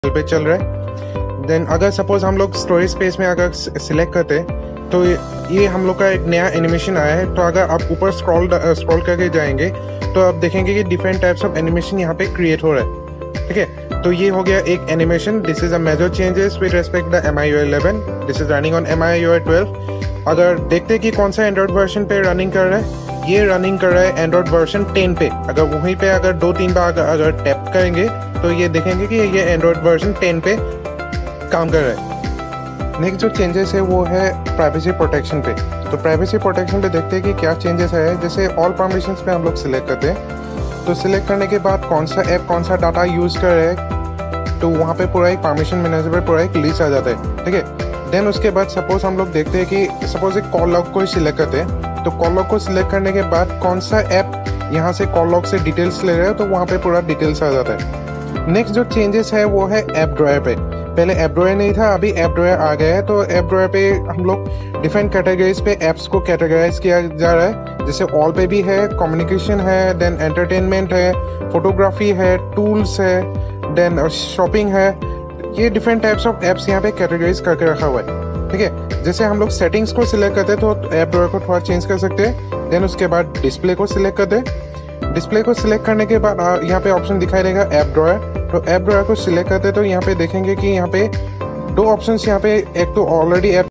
पे चल रहा है। देन अगर सपोज हम लोग स्टोरेज स्पेस में अगर सिलेक्ट करते हैं तो ये हम लोग का एक नया एनिमेशन आया है। तो अगर आप ऊपर स्क्रॉल करके जाएंगे तो आप देखेंगे कि डिफरेंट टाइप्स ऑफ एनिमेशन यहाँ पे क्रिएट हो रहा है। ठीक है, तो ये हो गया एक animation. This is a major changes with respect the MIUI 11। This is running on MIUI 12। अगर देखते हैं कि कौन सा एंड्रॉइड वर्जन पे रनिंग कर रहा है, ये रनिंग कर रहा है एंड्रॉइड वर्जन 10 पे। अगर वहीं पे अगर 2-3 बार अगर टैप करेंगे तो ये देखेंगे कि ये एंड्रॉइड वर्जन 10 पे काम कर रहा है। नेक्स्ट जो चेंजेस है वो है प्राइवेसी प्रोटेक्शन पे। तो प्राइवेसी प्रोटेक्शन पे देखते हैं कि क्या चेंजेस है। जैसे ऑल परमिशंस पे हम लोग सिलेक्ट करते हैं, तो सिलेक्ट करने के बाद कौन सा ऐप कौन सा डाटा यूज़ कर रहा है, तो वहाँ पे पूरा एक परमिशन मैनेजर पे पूरा एक लिस्ट आ जाता है। ठीक है, देन उसके बाद सपोज हम लोग देखते हैं कि सपोज एक कॉल लॉग को सिलेक्ट करते हैं, तो कॉल लॉग को सिलेक्ट करने के बाद कौन सा ऐप यहाँ से कॉल लॉग से डिटेल्स ले रहे हो, तो वहाँ पे पूरा डिटेल्स आ जाता है। नेक्स्ट जो चेंजेस है वो है ऐप ड्रॉयर पे। पहले ऐप ड्रॉयर नहीं था, अभी ऐप ड्रॉयर आ गया है। तो ऐप ड्रॉयर पे हम लोग डिफरेंट कैटेगरीज पे ऐप्स को कैटेगराइज किया जा रहा है। जैसे ऑल पे भी है, कम्युनिकेशन है, देन एंटरटेनमेंट है, फोटोग्राफी है, टूल्स है, देन शॉपिंग है। ये डिफरेंट टाइप्स ऑफ ऐप्स यहाँ पे कैटेगराइज करके रखा हुआ है। ठीक है, जैसे हम लोग सेटिंग्स को सिलेक्ट करते हैं तो ऐप ड्रॉयर को थोड़ा चेंज कर सकते हैं। देन उसके बाद डिस्प्ले को सिलेक्ट करते हैं। डिस्प्ले को सिलेक्ट करने के बाद यहाँ पे ऑप्शन दिखाई देगा ऐप ड्रॉयर। तो ऐप ड्रॉयर को सिलेक्ट करते हैं तो यहाँ पे देखेंगे कि यहाँ पे दो ऑप्शंस यहाँ पे, एक तो ऑलरेडी ऐप